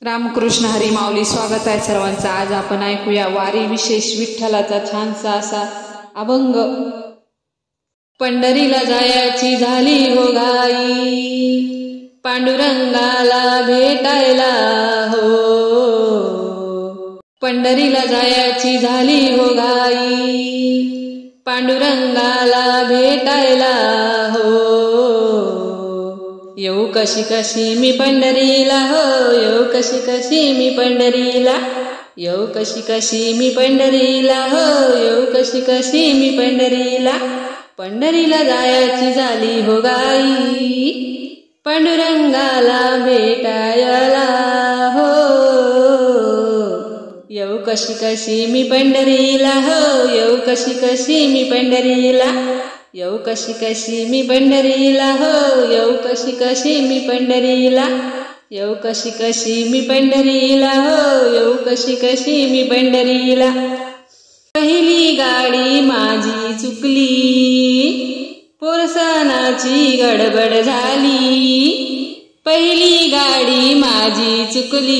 रामकृष्ण हरी माऊली. स्वागत आहे सर्वांचं. आज आपण ऐकूया वारी विशेष विठ्ठलाचा छानसा असा अभंग. पंढरीला जायची झाली हो घाई, पांडुरंगाला भेटायला हो. पंढरीला जायची झाली हो घाई, पांडुरंगाला भेटायला हो. येऊ कशी कशी मी पंढरीला हो, येऊ कशी कशी मी पंढरीला, येऊ कशी कशी मी पंढरीला हो, येऊ कशी कशी मी पंढरीला. पंढरीला जायची झाली हो घाई, पांडुरंगाला भेटायला हो. येऊ कशी कशी मी पंढरीला हो, येऊ कशी कशी मी पंढरीला, येऊ कशी कशी मी पंढरीला हो, येऊ कशी कशी मी पंढरीला, येऊ कशी कशी मी पंढरीला हो, येऊ कशी कशी मी पंढरीला. पहिली गाडी माझी चुकली, पोरसनाची गडबड झाली. पहिली गाडी माझी चुकली,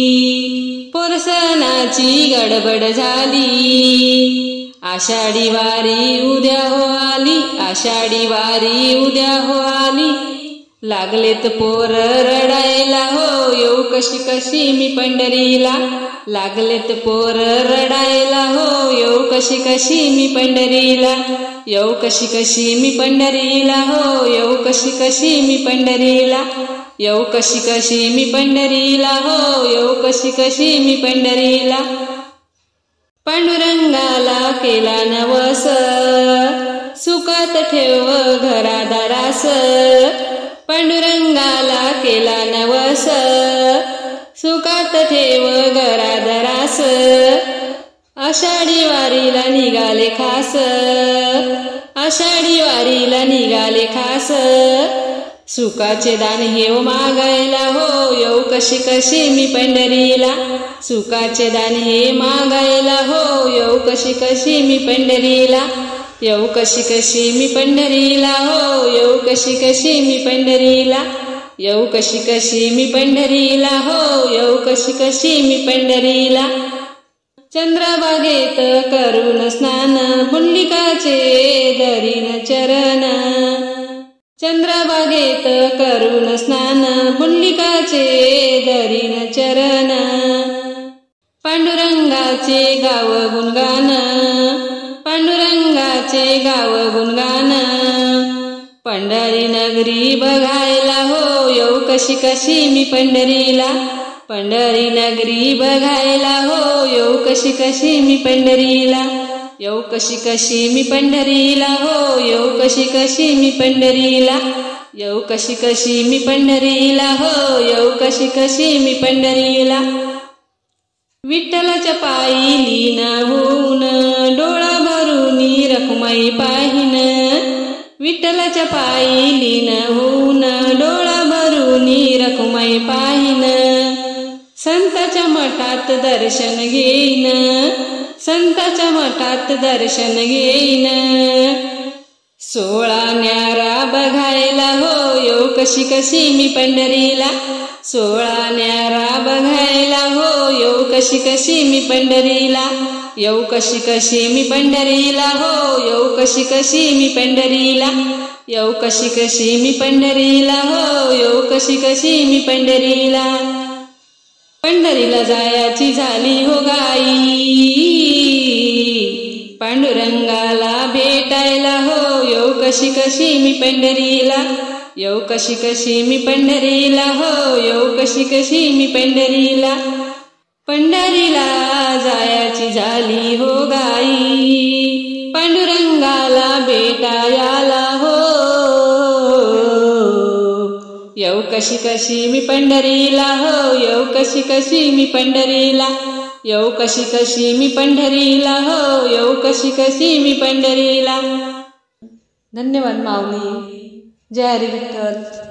पोरसनाची गडबड झाली. आषाढी वारी उद्या हो आली, आषाढी वारी उद्या हो आली. लागलेत पोर रडायला हो, येऊ कशी कशी मी पंढरीला. लागलेत पोर रडायला हो, येऊ कशी कशी मी पंढरीला, येऊ कशी कशी मी पंढरीला हो, येऊ कशी कशी मी पंढरीला, येऊ कशी कशी मी पंढरीला हो, येऊ कशी कशी मी पंढरीला. पांडुरंगाला केला नवस, सुखात ठेव घरादारास. पांडुरंगाला केला नवस, सुखात ठेव घरादारास. आषाढी वारीला निघाले खास, आषाढी वारीला निघाले खास. सुखाचे दान हेव मागायला हो, येऊ कशी कशी मी पंढरीला. सुखाचे दान हे मागायला हो, येऊ कशी कशी मी पंढरीला, येऊ कशी कशी मी पंढरीला हो, येऊ कशी कशी मी पंढरीला, येऊ कशी कशी मी पंढरीला हो, येऊ कशी कशी मी पंढरीला. चंद्रभागेत करून स्नान, पुंडलिकाचे धरीन चरण. चंद्रभागेत करून स्नान, पुंडलिकाचे धरीन चरण. पांडुरंगाचे गाव गुणगान, पांडुरंगाचे गाव गुणगान. पंढरी नगरी बघायला हो, येऊ कशी कशी मी पंढरीला. पंढरी नगरी बघायला हो, येऊ कशी कशी मी पंढरीला, येऊ कशी कशी मी पंढरीला हो, येऊ कशी कशी मी पंढरीला, येऊ कशी कशी मी पंढरीला हो, येऊ कशी कशी मी पंढरीला. विठ्ठलाच्या पायी लीन होऊन, डोळा भरून रखुमाई पाहिन. विठ्ठलाच्या पायी लीन होऊन, डोळा भरून रखुमाई पाहिन. संताच्या मठात दर्शन घेईन, संताच्या मठात दर्शन घेईन. 16 न्यारा बघायला हो, येऊ कशी कशी मी पंढरीला. 16 न्यारा बघायला हो, येऊ कशी कशी मी पंढरीला, येऊ कशी कशी मी पंढरीला हो, येऊ कशी कशी मी पंढरीला, येऊ कशी कशी मी पंढरीला हो, येऊ कशी कशी मी पंढरीला. पंढरीला जायची झाली हो घाई, पांडुरंगाला भेटायला हो, येऊ कशी कशी मी पंढरीला, येऊ कशी कशी मी पंढरीला हो, येऊ कशी कशी मी पंढरीला. पंढरीला जायची झाली हो घाई, पांडुरंगाला भेटायला हो. येऊ कशी कशी मी पंढरीला हो, येऊ कशी कशी मी पंढरीला, येऊ कशी कशी मी पंढरीला हो, येऊ कशी कशी मी पंढरीला. धन्यवाद माऊली. जय हरी विठ्ठल.